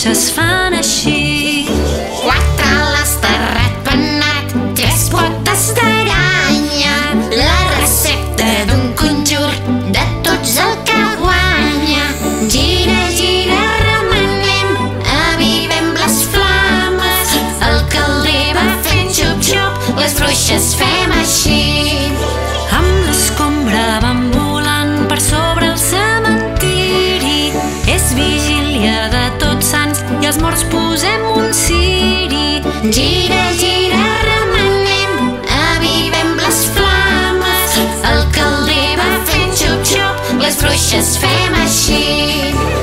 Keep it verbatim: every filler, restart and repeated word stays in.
bruixes fan així. Quatre ales de ratpenat, tres potes d'aranya, la recepta d'un conjur, de tots el que guanya. Gira, gira, remenem, avivem les flames, el calder va fent xup-xup, les bruixes fem així. Amb l'escombra van volant per sobre el cementiri. És vigília de Tots Sants i els morts posem un ciri. Gira, gira, remenem, avivem les flames, el calder va fent xup-xup, les bruixes fem així.